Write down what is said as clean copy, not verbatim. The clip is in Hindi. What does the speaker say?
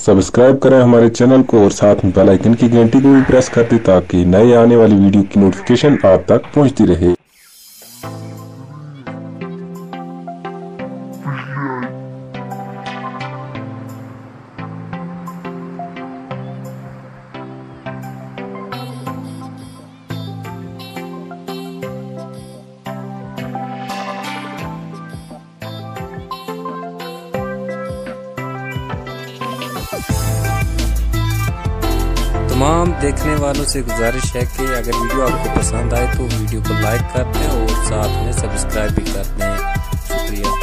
सब्सक्राइब करें हमारे चैनल को और साथ में बेल आइकन की घंटी को भी प्रेस कर दें ताकि नए आने वाली वीडियो की नोटिफिकेशन आप तक पहुंचती रहे। तमाम देखने वालों से गुजारिश है कि अगर वीडियो आपको पसंद आए तो वीडियो को लाइक कर दें और साथ में सब्सक्राइब भी कर दें। शुक्रिया।